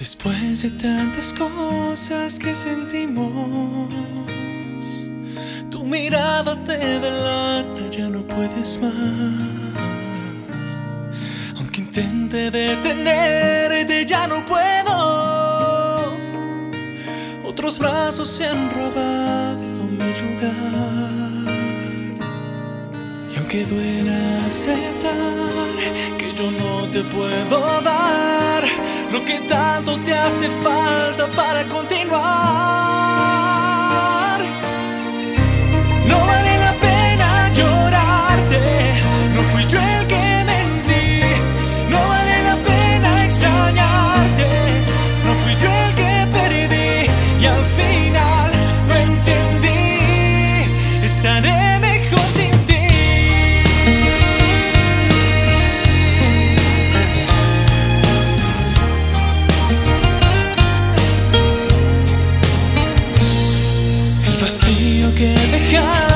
Después de tantas cosas que sentimos, tu mirada te delata, ya no puedes más. Aunque intente detenerte, ya no puedo. Otros brazos se han robado mi lugar. Y aunque duela aceptar que yo no te puedo dar lo que tanto te hace falta para continuar, no vale la pena llorarte, no fui yo el que mentí. No vale la pena extrañarte, no fui yo el que perdí. Y al final lo entendí, estaré mejor sin ti. El vacío que dejaste